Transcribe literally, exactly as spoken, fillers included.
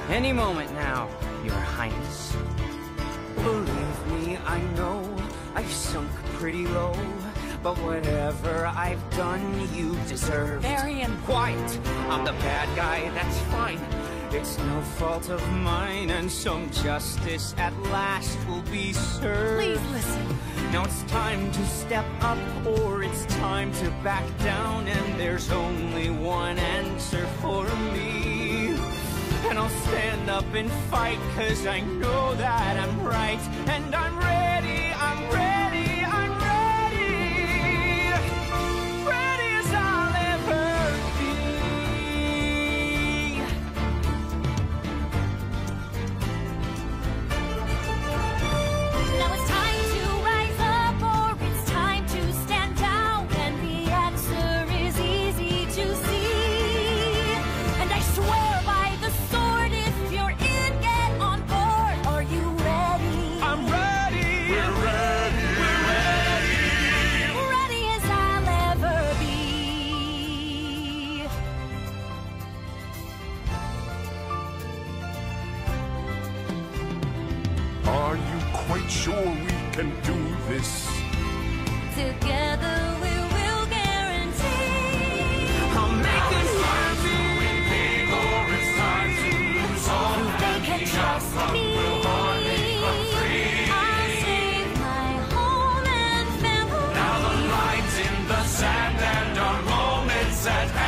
Any moment now, Your Highness. Believe me, I know I've sunk pretty low, but whatever I've done, you deserve. Varian. Quiet! I'm the bad guy, that's fine. It's no fault of mine, and some justice at last will be served. Please listen. Now it's time to step up, or it's time to back down, and there's only one answer for me. And I'll stand up and fight, cause I know that I'm right, and I'm ready, I'm ready, I'm ready, ready as I'll ever be. Now it's time to rise up, or it's time to stand down, and the answer is easy to see. And I swear by the sword, if you're in, get on board. Are you ready? I'm ready! We're ready! We're ready! Ready as I'll ever be. Are you quite sure we can do this? Together we will guarantee. I'll make it happy! They can trust me. I'll save my home and family. Now the line's in the sand and our moment's at hand.